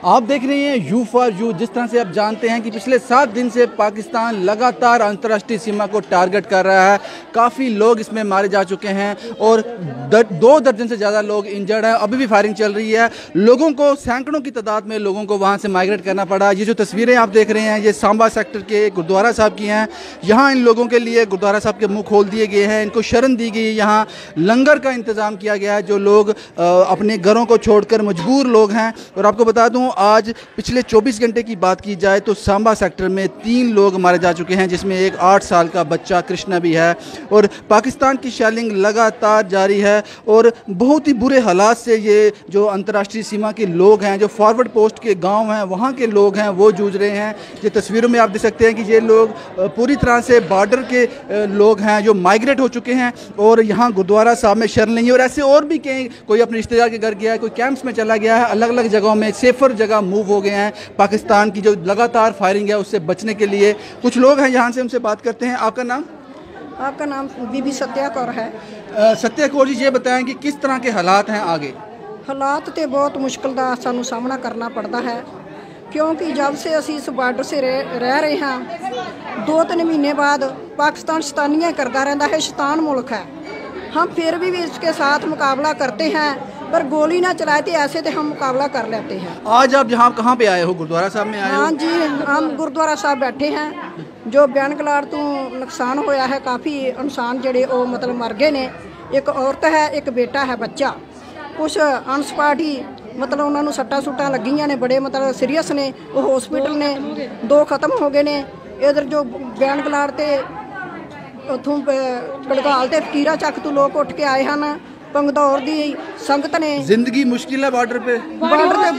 आप देख रहे हैं यू फॉर यू। जिस तरह से आप जानते हैं कि पिछले 7 दिन से पाकिस्तान लगातार अंतर्राष्ट्रीय सीमा को टारगेट कर रहा है। काफ़ी लोग इसमें मारे जा चुके हैं और 2 दर्जन से ज़्यादा लोग इंजर्ड हैं। अभी भी फायरिंग चल रही है। लोगों को सैकड़ों की तादाद में लोगों को वहाँ से माइग्रेट करना पड़ा। ये जो तस्वीरें आप देख रहे हैं ये सांबा सेक्टर के गुरुद्वारा साहब की हैं। यहाँ इन लोगों के लिए गुरुद्वारा साहब के मुँह खोल दिए गए हैं, इनको शरण दी गई। यहाँ लंगर का इंतज़ाम किया गया है। जो लोग अपने घरों को छोड़कर मजबूर लोग हैं। और आपको बता दूँ, आज पिछले 24 घंटे की बात की जाए तो सांबा सेक्टर में 3 लोग मारे जा चुके हैं, जिसमें एक 8 साल का बच्चा कृष्णा भी है। और पाकिस्तान की शेलिंग लगातार जारी है और बहुत ही बुरे हालात से ये जो अंतर्राष्ट्रीय सीमा के लोग हैं, जो फॉरवर्ड पोस्ट के गांव हैं, वहाँ के लोग हैं, वो जूझ रहे हैं। ये तस्वीरों में आप देख सकते हैं कि ये लोग पूरी तरह से बॉर्डर के लोग हैं जो माइग्रेट हो चुके हैं और यहाँ गुरुद्वारा साहब में शरण लेंगे। और ऐसे और भी कहीं, कोई अपने रिश्तेदार के घर गया है, कोई कैंप्स में चला गया है, अलग अलग जगहों में सेफर जगह मूव हो गए हैं। पाकिस्तान की जो लगातार फायरिंग है उससे बचने के लिए कुछ लोग हैं यहाँ से, उनसे बात करते हैं। आपका नाम? आपका नाम बीबी सत्या कौर है। सत्या कौर जी, ये बताएं कि किस तरह के हालात हैं आगे? हालात तो बहुत मुश्किल का सानू सामना करना पड़ता है, क्योंकि जब से असी इस बार्डर से रह रहे हैं 2-3 महीने बाद पाकिस्तान शैतानियाँ करता रहता है। शैतान मुल्क है। हम फिर भी इसके साथ मुकाबला करते हैं, पर गोली ना चलाए तो ऐसे तो हम मुकाबला कर लेते हैं। आज आप यहाँ कहाँ पे आए हो? गुरुद्वारा साहब में आए हो? हाँ जी, हम गुरुद्वारा साहब बैठे हैं। जो बयान गलाड़ तो नुकसान होया है, काफ़ी इंसान जड़े वो मतलब मर गए ने। एक औरत है, एक बेटा है, बच्चा। कुछ अनस्पॉट ही मतलब उन्होंने सट्टा सुट्टा लगियां ने, बड़े मतलब सीरीयस ने, वो हॉस्पिटल ने। 2 खत्म हो गए ने। इधर जो बयान गलाड़ ते उतों कड़गाल ते फकीरा चक तो लोग उठ के आए हैं। पंगदौर दी संगत ने। जिंदगी मुश्किल है बॉर्डर पे? बॉर्डर पे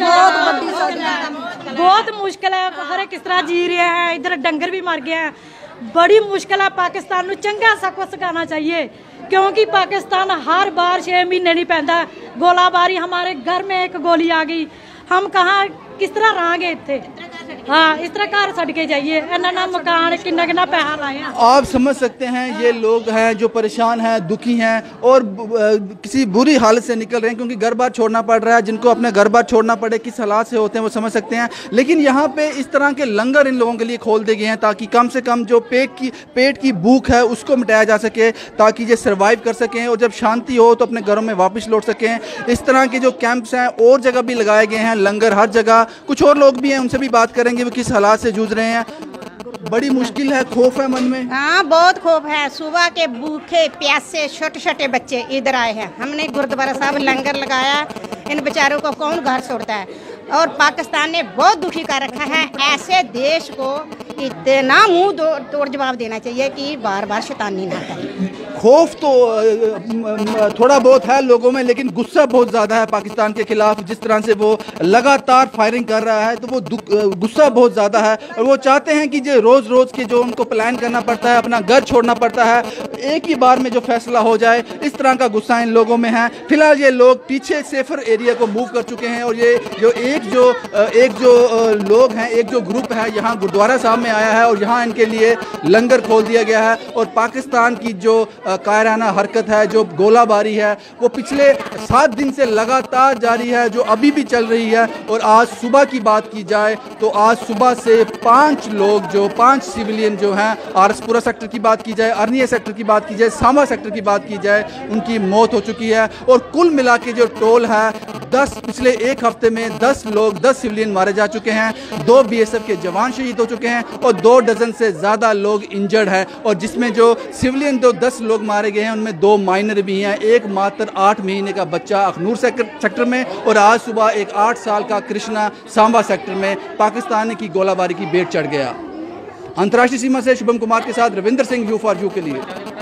बहुत मुश्किल है। हर किस तरह जी रहे हैं। इधर डंगर भी मर गए हैं। बड़ी मुश्किल है। पाकिस्तान में चंगा सबको सिखाना चाहिए, क्योंकि पाकिस्तान हर बार 6 महीने नहीं पैंदा। गोलाबारी, हमारे घर में एक गोली आ गई, हम कहाँ किस तरह रहांगे इतने? हाँ, इस तरह घर छड़ के जाइए। इन्ना मकान किन्ना पैसा लाए। आप समझ सकते हैं ये लोग हैं जो परेशान हैं, दुखी हैं और किसी बुरी हालत से निकल रहे हैं, क्योंकि घर बार छोड़ना पड़ रहा है। जिनको अपने घर बार छोड़ना पड़े, किस हालात से होते हैं वो समझ सकते हैं। लेकिन यहाँ पे इस तरह के लंगर इन लोगों के लिए खोल दिए गए हैं ताकि कम से कम जो पेट की भूख है उसको मिटाया जा सके, ताकि ये सर्वाइव कर सकें और जब शांति हो तो अपने घरों में वापस लौट सकें। इस तरह के जो कैंप्स हैं और जगह भी लगाए गए हैं, लंगर हर जगह। कुछ और लोग भी हैं, उनसे भी बात करेंगे वो किस हालात से जूझ रहे हैं। बड़ी मुश्किल है, खौफ है मन में? हाँ, बहुत खौफ है। सुबह के भूखे प्यासे छोटे छोटे बच्चे इधर आए हैं। हमने गुरुद्वारा साहब लंगर लगाया। इन बेचारों को कौन घर छोड़ता है? और पाकिस्तान ने बहुत दुखी कर रखा है। ऐसे देश को इतना मुंह तोड़ जवाब देना चाहिए कि बार बार शैतानी ना करें। खौफ तो थोड़ा बहुत है लोगों में, लेकिन गुस्सा बहुत ज़्यादा है पाकिस्तान के खिलाफ। जिस तरह से वो लगातार फायरिंग कर रहा है तो वो गुस्सा बहुत ज़्यादा है और वो चाहते हैं कि जो रोज़ के जो उनको प्लान करना पड़ता है, अपना घर छोड़ना पड़ता है, एक ही बार में जो फैसला हो जाए, इस तरह का गुस्सा इन लोगों में है। फिलहाल ये लोग पीछे सेफर एरिया को मूव कर चुके हैं और ये जो एक जो लोग हैं, एक जो ग्रुप है यहाँ गुरुद्वारा साहब में आया है और यहाँ इनके लिए लंगर खोल दिया गया है। और पाकिस्तान की जो कायराना हरकत है, जो गोलाबारी है, वो पिछले 7 दिन से लगातार जारी है, जो अभी भी चल रही है। और आज सुबह की बात की जाए तो आज सुबह से 5 सिविलियन जो हैं, आरसपुरा सेक्टर की बात की जाए, अरनिया सेक्टर की बात की जाए, सांबा सेक्टर की बात की जाए, उनकी मौत हो चुकी है। और कुल मिला के जो टोल है, पिछले 1 हफ्ते में 10 सिविलियन मारे जा चुके हैं। 2 BSF के जवान शहीद हो चुके हैं और 2 डजन से ज़्यादा लोग इंजर्ड हैं। और जिसमें जो सिविलियन 10 लोग मारे गए हैं उनमें 2 माइनर भी हैं। एक मात्र 8 महीने का बच्चा अखनूर सेक्टर में और आज सुबह एक 8 साल का कृष्णा सांबा सेक्टर में पाकिस्तान की गोलाबारी की भेंट चढ़ गया। अंतर्राष्ट्रीय सीमा से शुभम कुमार के साथ Ravinder Singh, you for you के लिए।